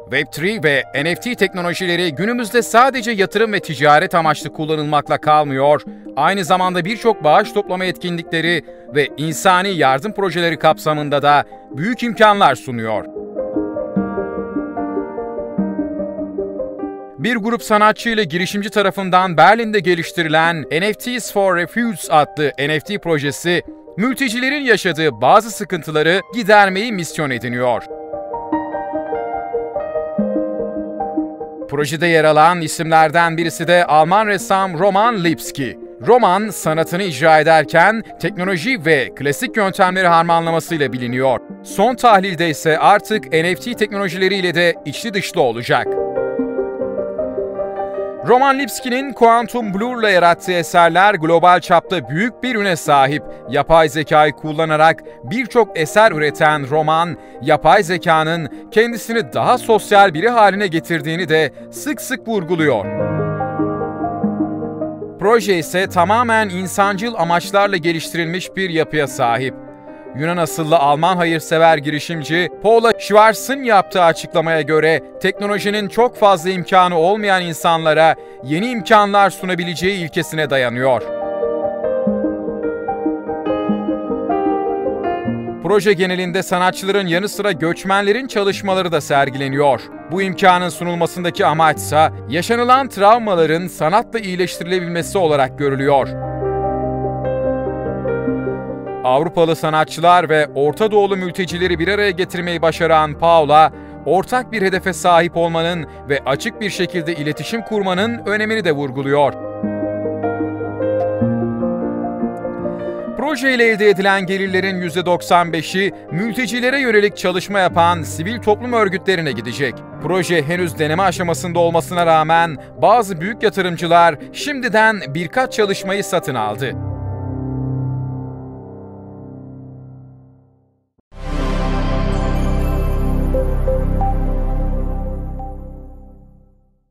Web3 ve NFT teknolojileri günümüzde sadece yatırım ve ticaret amaçlı kullanılmakla kalmıyor, aynı zamanda birçok bağış toplama etkinlikleri ve insani yardım projeleri kapsamında da büyük imkanlar sunuyor. Bir grup sanatçı ile girişimci tarafından Berlin'de geliştirilen NFTs for Refugees adlı NFT projesi, mültecilerin yaşadığı bazı sıkıntıları gidermeyi misyon ediniyor. Projede yer alan isimlerden birisi de Alman ressam Roman Lipski. Roman, sanatını icra ederken teknoloji ve klasik yöntemleri harmanlamasıyla biliniyor. Son tahlilde ise artık NFT teknolojileriyle de içli dışlı olacak. Roman Lipski'nin Quantum Blur'la yarattığı eserler global çapta büyük bir üne sahip. Yapay zekayı kullanarak birçok eser üreten Roman, yapay zekanın kendisini daha sosyal biri haline getirdiğini de sık sık vurguluyor. Proje ise tamamen insancıl amaçlarla geliştirilmiş bir yapıya sahip. Yunan asıllı Alman hayırsever girişimci Paula Schwarz'ın yaptığı açıklamaya göre teknolojinin çok fazla imkanı olmayan insanlara yeni imkanlar sunabileceği ilkesine dayanıyor. Proje genelinde sanatçıların yanı sıra göçmenlerin çalışmaları da sergileniyor. Bu imkanın sunulmasındaki amaçsa yaşanılan travmaların sanatla iyileştirilebilmesi olarak görülüyor. Avrupalı sanatçılar ve Orta Doğulu mültecileri bir araya getirmeyi başaran Paula, ortak bir hedefe sahip olmanın ve açık bir şekilde iletişim kurmanın önemini de vurguluyor. Projeyle elde edilen gelirlerin %95'i mültecilere yönelik çalışma yapan sivil toplum örgütlerine gidecek. Proje henüz deneme aşamasında olmasına rağmen bazı büyük yatırımcılar şimdiden birkaç çalışmayı satın aldı.